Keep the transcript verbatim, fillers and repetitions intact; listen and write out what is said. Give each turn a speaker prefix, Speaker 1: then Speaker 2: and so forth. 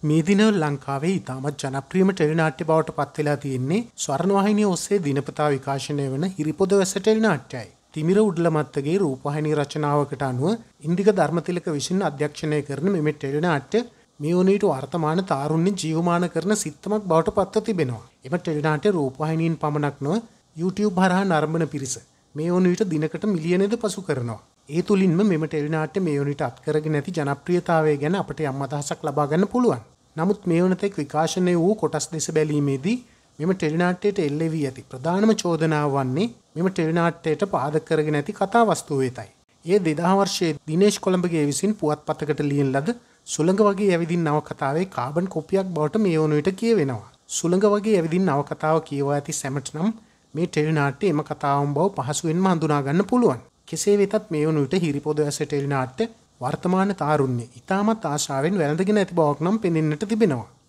Speaker 1: මේ දිනවල ලංකාවේ ඉතාමත් ජනප්‍රියම ටෙලිනාට්‍ය බවට පත් වෙලා තියෙන්නේ ස්වර්ණවාහිනිය ඔස්සේ දිනපතා විකාශනය වන හිරිපොද වැස්ස ටෙලිනාට්‍යයි. තිමිර උඩලමත්තගේ රූපවාහිනී රචනාවකට අනුව ඉන්දික ධර්මතිලක විසින් අධ්‍යක්ෂණය කරන මෙම ටෙලිනාට්‍ය මේ වනවිට වර්තමාන තාරුණ්‍ය ජීවමාන කරන සිත්තමක් බවට පත්ව තිබෙනවා. එම ටෙලිනාට්‍ය රූපවාහිනීන් පමණක් නොව YouTube හරහා නරඹන පිරිස මේ වනවිට දිනකට මිලියනද පසු කරනවා. ඒ තුලින්ම මෙම ටෙලිනාට්‍ය මේ වනවිට අත්කරගෙන ඇති ජනප්‍රියතාවය ගැන අපට යම් අදහසක් ලබා ගන්න පුළුවන්. නමුත් මේ වනතෙක් විකාශනය වූ කොටස් දෙස බැලීමේදී මෙම ටෙලිනාට්‍යයට එල්ල වී ඇති ප්‍රධානම චෝදනාව වන්නේ මෙම ටෙලිනාට්‍යයට පාදක කරගෙන ඇති කතා වස්තුව වෙතයි. ඒ දෙදහ වර්ෂයේ දිනේෂ් කොළඹගේ විසින් පුවත්පතකට ලියන ලද සුළඟ වගේ ඇවිදින් නවකතාවේ කාබන් කොපියක් බවට මේ වන විට කියවෙනවා. සුළඟ වගේ ඇවිදින් නවකතාව කියවා ඇති සැමට නම් මේ ටෙලිනාට්‍ය එම කතාවම බව පහසුවෙන්ම හඳුනා ගන්න පුළුවන්. කෙසේ වෙතත් මේ වන විට හිරිපොද වැස්ස ටෙලිනාට්‍ය වර්තමාන තාරුණ්‍ය ඉතාමත් ආශාවෙන් වැළඳගෙන ඇති බවක් නම් පෙනෙන්නට තිබෙනවා.